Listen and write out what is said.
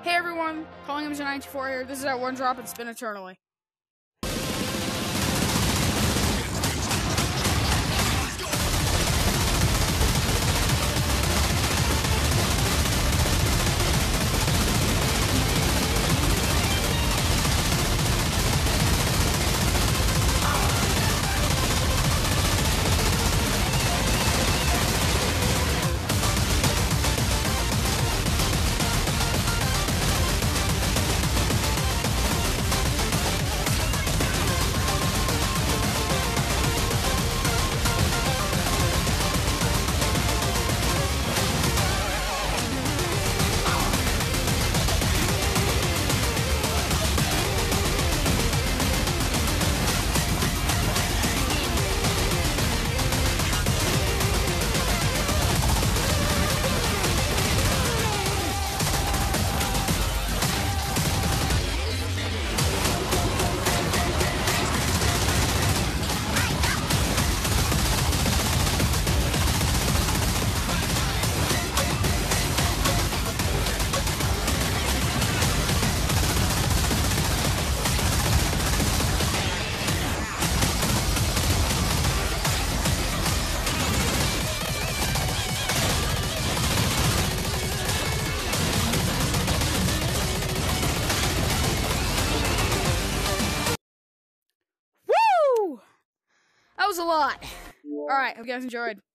Hey everyone, Calling Image 94 here. This is our One Drop and Spin Eternally. Woo! That was a lot. Alright, hope you guys enjoyed.